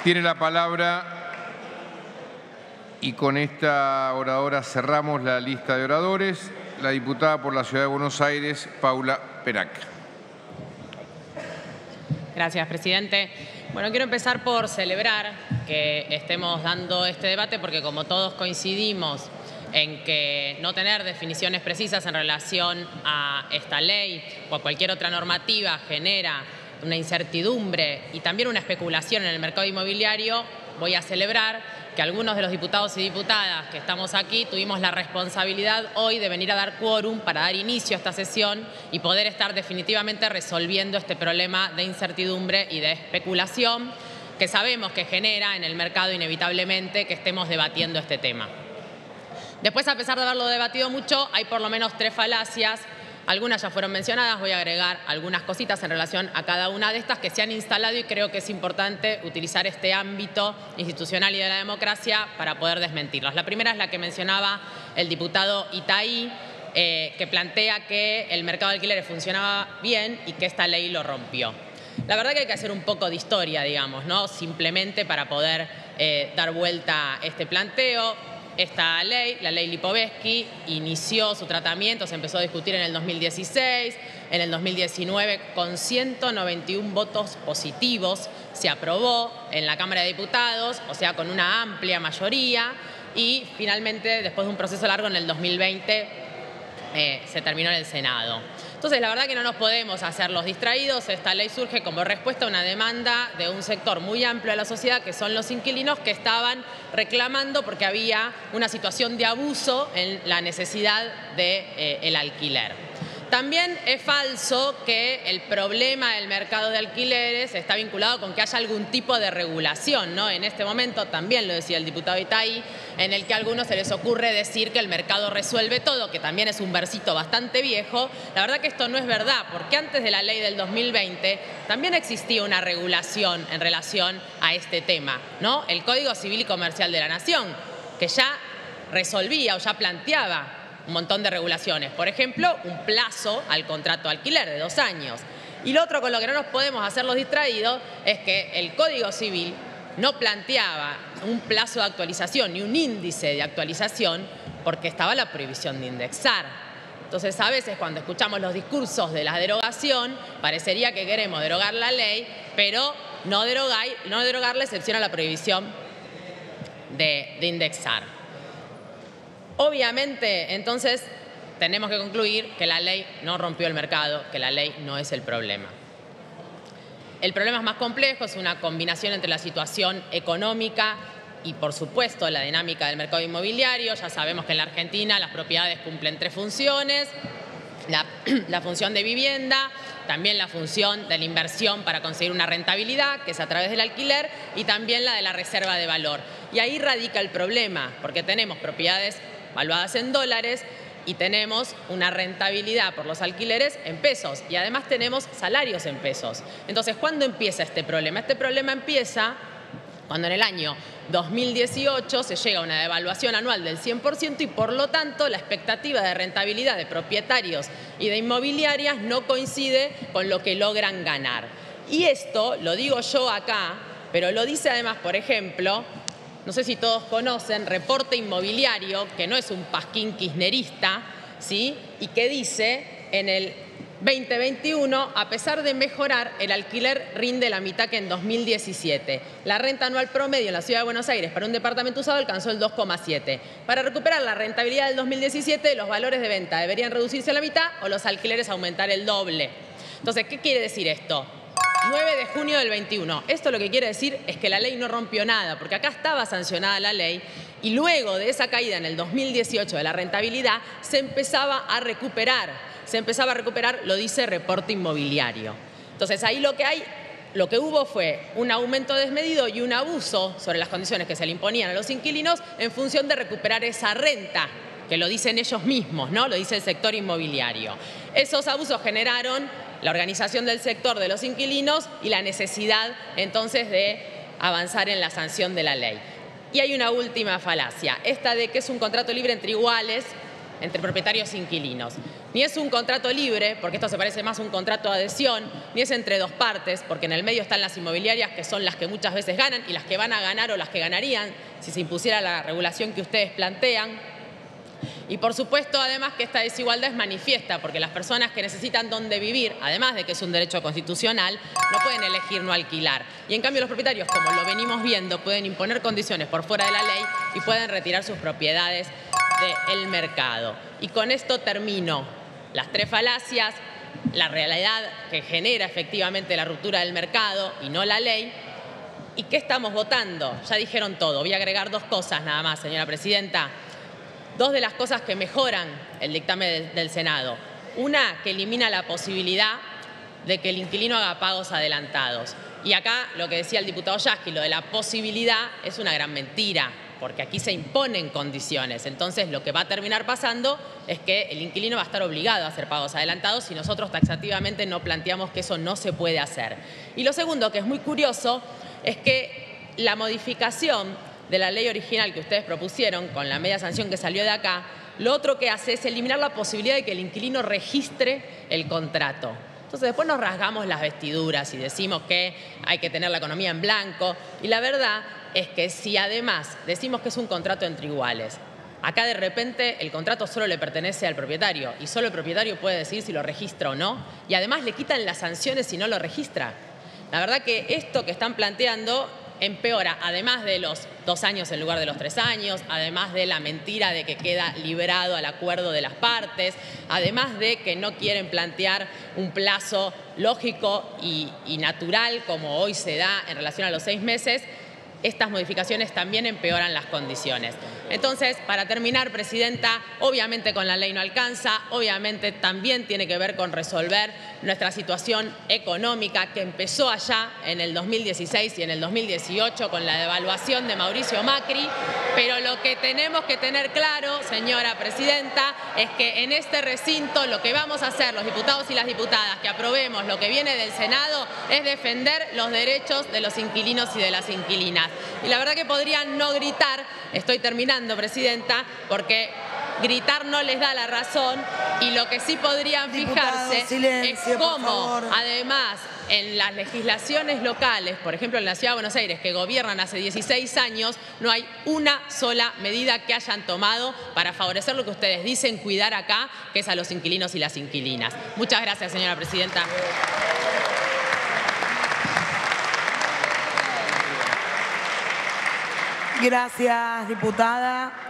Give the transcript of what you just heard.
Tiene la palabra, y con esta oradora cerramos la lista de oradores, la diputada por la Ciudad de Buenos Aires, Paula Perac. Gracias, presidente. Bueno, quiero empezar por celebrar que estemos dando este debate porque como todos coincidimos en que no tener definiciones precisas en relación a esta ley o a cualquier otra normativa genera una incertidumbre y también una especulación en el mercado inmobiliario, voy a celebrar que algunos de los diputados y diputadas que estamos aquí tuvimos la responsabilidad hoy de venir a dar quórum para dar inicio a esta sesión y poder estar definitivamente resolviendo este problema de incertidumbre y de especulación que sabemos que genera en el mercado inevitablemente que estemos debatiendo este tema. Después, a pesar de haberlo debatido mucho, hay por lo menos 3 falacias. Algunas ya fueron mencionadas, voy a agregar algunas cositas en relación a cada una de estas que se han instalado y creo que es importante utilizar este ámbito institucional y de la democracia para poder desmentirlos. La primera es la que mencionaba el diputado Itaí, que plantea que el mercado de alquileres funcionaba bien y que esta ley lo rompió. La verdad que hay que hacer un poco de historia, digamos, ¿no? Simplemente para poder dar vuelta a este planteo. Esta ley, la ley Lipovetsky, inició su tratamiento, se empezó a discutir en el 2016, en el 2019 con 191 votos positivos se aprobó en la Cámara de Diputados, o sea, con una amplia mayoría, y finalmente, después de un proceso largo, en el 2020 se terminó en el Senado. Entonces, la verdad que no nos podemos hacer los distraídos. Esta ley surge como respuesta a una demanda de un sector muy amplio de la sociedad, que son los inquilinos, que estaban reclamando porque había una situación de abuso en la necesidad del alquiler. También es falso que el problema del mercado de alquileres está vinculado con que haya algún tipo de regulación, ¿no? En este momento, también lo decía el diputado Itaí, en el que a algunos se les ocurre decir que el mercado resuelve todo, que también es un versito bastante viejo. La verdad que esto no es verdad, porque antes de la ley del 2020 también existía una regulación en relación a este tema, ¿no? El Código Civil y Comercial de la Nación, que ya resolvía o ya planteaba un montón de regulaciones. Por ejemplo, un plazo al contrato de alquiler de 2 años. Y lo otro con lo que no nos podemos hacer los distraídos es que el Código Civil no planteaba un plazo de actualización ni un índice de actualización porque estaba la prohibición de indexar. Entonces, a veces cuando escuchamos los discursos de la derogación, parecería que queremos derogar la ley, pero no derogar la excepción a la prohibición de indexar. Obviamente, entonces, tenemos que concluir que la ley no rompió el mercado, que la ley no es el problema. El problema es más complejo, es una combinación entre la situación económica y, por supuesto, la dinámica del mercado inmobiliario. Ya sabemos que en la Argentina las propiedades cumplen 3 funciones. La función de vivienda, también la función de la inversión para conseguir una rentabilidad, que es a través del alquiler, y también la de la reserva de valor. Y ahí radica el problema, porque tenemos propiedades valuadas en dólares y tenemos una rentabilidad por los alquileres en pesos y además tenemos salarios en pesos. Entonces, ¿cuándo empieza este problema? Este problema empieza cuando en el año 2018 se llega a una devaluación anual del 100% y por lo tanto la expectativa de rentabilidad de propietarios y de inmobiliarias no coincide con lo que logran ganar. Y esto lo digo yo acá, pero lo dice además, por ejemplo, no sé si todos conocen, Reporte Inmobiliario, que no es un pasquín kirchnerista, ¿sí? Y que dice en el 2021, a pesar de mejorar, el alquiler rinde la mitad que en 2017. La renta anual promedio en la Ciudad de Buenos Aires para un departamento usado alcanzó el 2,7. Para recuperar la rentabilidad del 2017, los valores de venta deberían reducirse a la mitad o los alquileres aumentar el doble. Entonces, ¿qué quiere decir esto? 9 de junio del 21. Esto lo que quiere decir es que la ley no rompió nada, porque acá estaba sancionada la ley y luego de esa caída en el 2018 de la rentabilidad se empezaba a recuperar, lo dice Reporte Inmobiliario. Entonces ahí lo que hubo fue un aumento desmedido y un abuso sobre las condiciones que se le imponían a los inquilinos en función de recuperar esa renta, que lo dicen ellos mismos, ¿no? Lo dice el sector inmobiliario. Esos abusos generaron la organización del sector de los inquilinos y la necesidad entonces de avanzar en la sanción de la ley. Y hay una última falacia, esta de que es un contrato libre entre iguales, entre propietarios e inquilinos. Ni es un contrato libre, porque esto se parece más a un contrato de adhesión, ni es entre dos partes, porque en el medio están las inmobiliarias, que son las que muchas veces ganan y las que van a ganar o las que ganarían si se impusiera la regulación que ustedes plantean. Y por supuesto, además, que esta desigualdad es manifiesta, porque las personas que necesitan dónde vivir, además de que es un derecho constitucional, no pueden elegir no alquilar. Y en cambio los propietarios, como lo venimos viendo, pueden imponer condiciones por fuera de la ley y pueden retirar sus propiedades del mercado. Y con esto termino. Las tres falacias, la realidad que genera efectivamente la ruptura del mercado y no la ley. ¿Y qué estamos votando? Ya dijeron todo. Voy a agregar dos cosas nada más, señora presidenta. Dos de las cosas que mejoran el dictamen del Senado. Una, que elimina la posibilidad de que el inquilino haga pagos adelantados. Y acá lo que decía el diputado Yasky, lo de la posibilidad es una gran mentira, porque aquí se imponen condiciones. Entonces, lo que va a terminar pasando es que el inquilino va a estar obligado a hacer pagos adelantados y nosotros taxativamente no planteamos que eso no se puede hacer. Y lo segundo, que es muy curioso, es que la modificación de la ley original que ustedes propusieron, con la media sanción que salió de acá, lo otro que hace es eliminar la posibilidad de que el inquilino registre el contrato. Entonces después nos rasgamos las vestiduras y decimos que hay que tener la economía en blanco. Y la verdad es que si además decimos que es un contrato entre iguales, acá de repente el contrato solo le pertenece al propietario y solo el propietario puede decir si lo registra o no. Y además le quitan las sanciones si no lo registra. La verdad que esto que están planteando empeora, además de los 2 años en lugar de los 3 años, además de la mentira de que queda librado al acuerdo de las partes, además de que no quieren plantear un plazo lógico y natural como hoy se da en relación a los 6 meses, estas modificaciones también empeoran las condiciones. Entonces, para terminar, presidenta, obviamente con la ley no alcanza, obviamente también tiene que ver con resolver nuestra situación económica que empezó allá en el 2016 y en el 2018 con la devaluación de Mauricio Macri, pero lo que tenemos que tener claro, señora presidenta, es que en este recinto lo que vamos a hacer los diputados y las diputadas que aprobemos lo que viene del Senado es defender los derechos de los inquilinos y de las inquilinas. Y la verdad que podrían no gritar, estoy terminando, presidenta, porque gritar no les da la razón y lo que sí podrían fijarse es cómo, además, en las legislaciones locales, por ejemplo en la Ciudad de Buenos Aires, que gobiernan hace 16 años, no hay una sola medida que hayan tomado para favorecer lo que ustedes dicen cuidar acá, que es a los inquilinos y las inquilinas. Muchas gracias, señora presidenta. Gracias, diputada.